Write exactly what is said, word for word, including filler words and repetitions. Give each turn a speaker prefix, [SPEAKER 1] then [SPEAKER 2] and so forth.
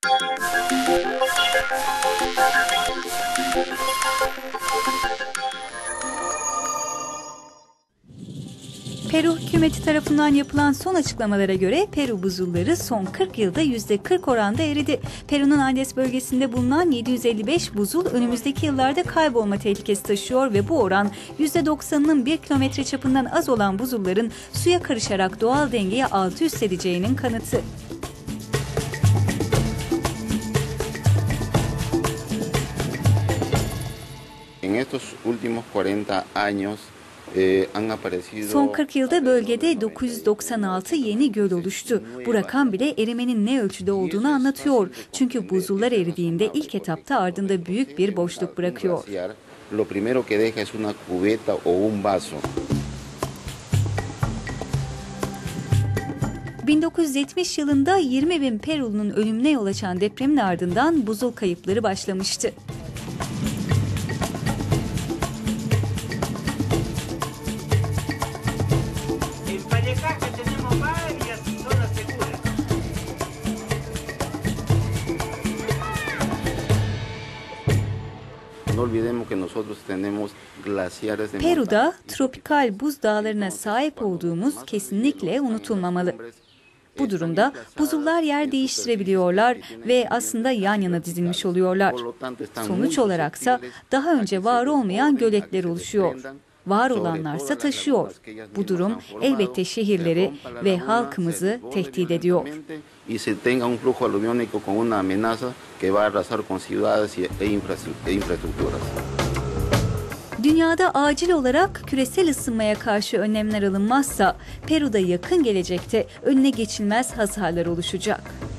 [SPEAKER 1] Peru hükümeti tarafından yapılan son açıklamalara göre Peru buzulları son kırk yılda yüzde kırk oranda eridi. Peru'nun Andes bölgesinde bulunan yedi yüz elli beş buzul önümüzdeki yıllarda kaybolma tehlikesi taşıyor ve bu oran yüzde doksanının bir kilometre çapından az olan buzulların suya karışarak doğal dengeyi alt üst edeceğinin kanıtı.
[SPEAKER 2] En estos últimos cuarenta años
[SPEAKER 1] Son kırk yılda bölgede dokuz yüz doksan altı yeni göl oluştu. Bu rakam bile erimenin ne ölçüde olduğunu anlatıyor. Çünkü buzullar eridiğinde ilk etapta ardında büyük bir boşluk bırakıyor. bin dokuz yüz yetmiş yılında yirmi bin Perulu'nun ölümüne yol açan depremin ardından buzul kayıpları başlamıştı. Peru'da tropikal buz dağlarına sahip olduğumuz kesinlikle unutulmamalı. Bu durumda buzullar yer değiştirebiliyorlar ve aslında yan yana dizilmiş oluyorlar. Sonuç olaraksa daha önce var olmayan göletler oluşuyor. Var olanlarsa taşıyor. Bu durum elbette şehirleri ve halkımızı tehdit ediyor. Dünyada acil olarak küresel ısınmaya karşı önlemler alınmazsa Peru'da yakın gelecekte önüne geçilmez hasarlar oluşacak.